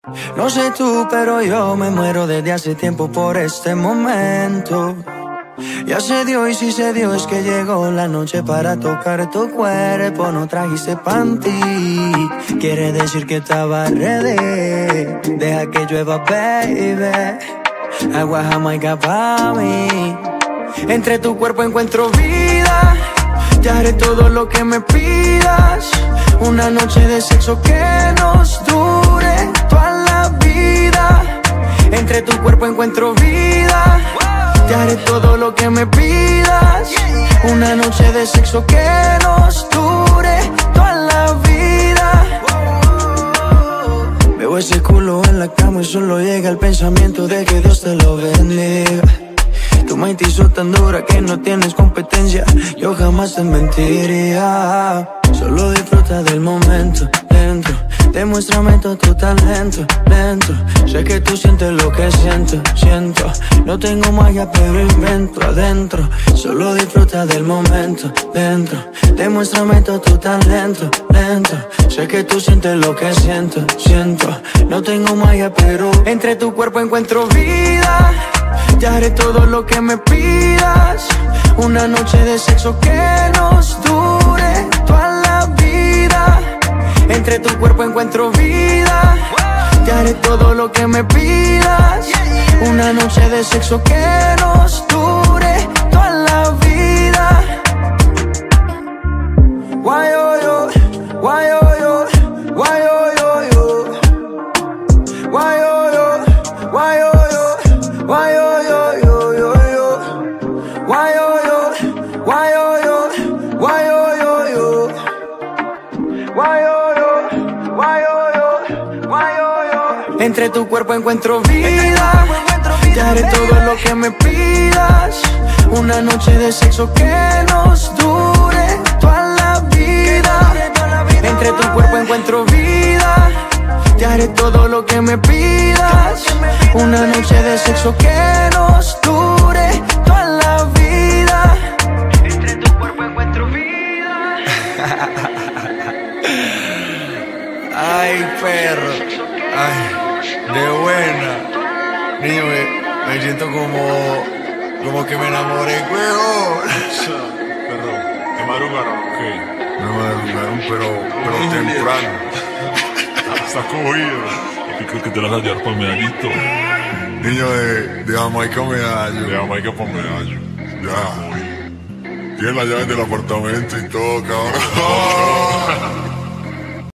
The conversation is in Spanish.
No sé tú, pero yo me muero desde hace tiempo por este momento. Ya se dio y si se dio es que llegó la noche para tocar tu cuerpo. No trajiste panty, quiere decir que estaba ready. Deja que llueva, baby. Agua jamaica pa' mí. Entre tu cuerpo encuentro vida. Ya haré todo lo que me pidas. Una noche de sexo que nos dure toda la vida. Entre tu cuerpo encuentro vida. Ya haré todo lo que me pidas. Una noche de sexo que nos dure toda la vida. Veo ese culo en la cama y solo llega el pensamiento de que Dios te lo bendiga. Tu mente hizo tan dura que no tienes competencia. Yo jamás te mentiría. Solo disfruta del momento dentro. Demuéstrame todo tu talento, lento. Sé que tú sientes lo que siento, siento. No tengo magia pero invento adentro. Solo disfruta del momento dentro. Demuéstrame todo tu talento, lento. Sé que tú sientes lo que siento, siento. No tengo magia pero entre tu cuerpo encuentro vida. Ya haré todo lo que me pidas. Una noche de sexo que nos dure toda la vida. Entre tu cuerpo encuentro vida. Ya haré todo lo que me pidas. Una noche de sexo que nos dure toda la vida. Why oh yo, why oh yo, why oh yo yo. Why oh yo, why oh yo, why oh yo yo yo yo. Why oh yo, why oh yo, why oh yo yo. Why oh yo, why oh yo, why oh yo. Entre tu cuerpo encuentro vida. Ya haré todo lo que me pidas. Una noche de sexo que nos dure toda la vida. Entre tu cuerpo encuentro vida. Ya haré todo lo que me pidas. Una noche de sexo que nos dure toda la vida. Entre tu cuerpo encuentro vida. Ay, perro. Ay, de buena. Niño, me siento como que me enamoré, huevón. Perro, ¿te madrugaron? ¿Qué? Me madrugaron, pero temprano. Está cogido. ¿Y crees que te las vas a llevar por medallito? Niño, de Jamaica Medallo. De Jamaica por medallo. Ya. Tiene las llaves del apartamento y todo, cabrón.